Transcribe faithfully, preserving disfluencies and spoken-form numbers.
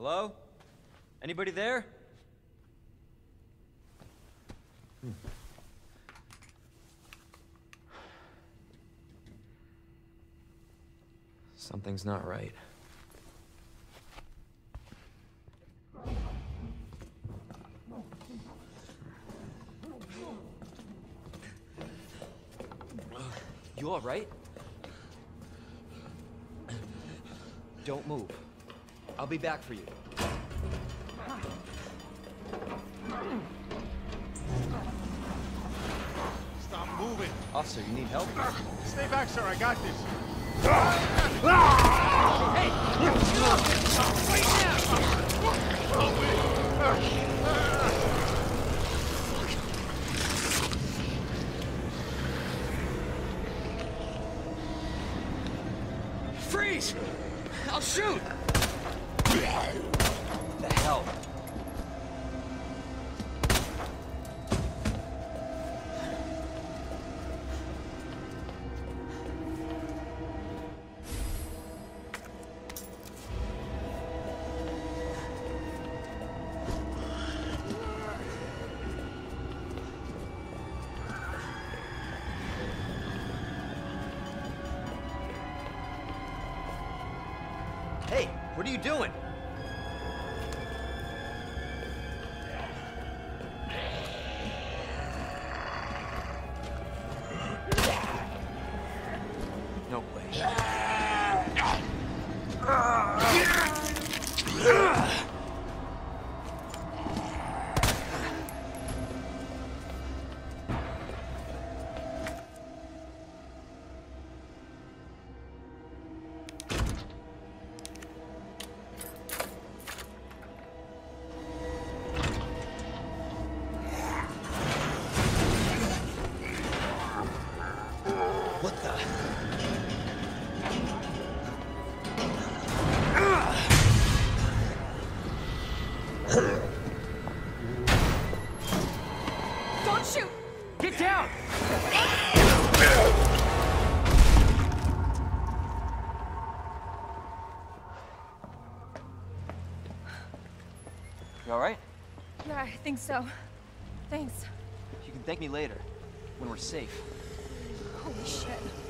Hello? Anybody there? Hmm. Something's not right. You all right? Don't move. I'll be back for you. Stop moving. Officer, you need help? Stay back, sir. I got this. Hey! Freeze! I'll shoot! The hell? Hey, what are you doing? No way. What the? Don't shoot! Get down! You all right? Yeah, I think so. Thanks. You can thank me later, when we're safe. Holy shit.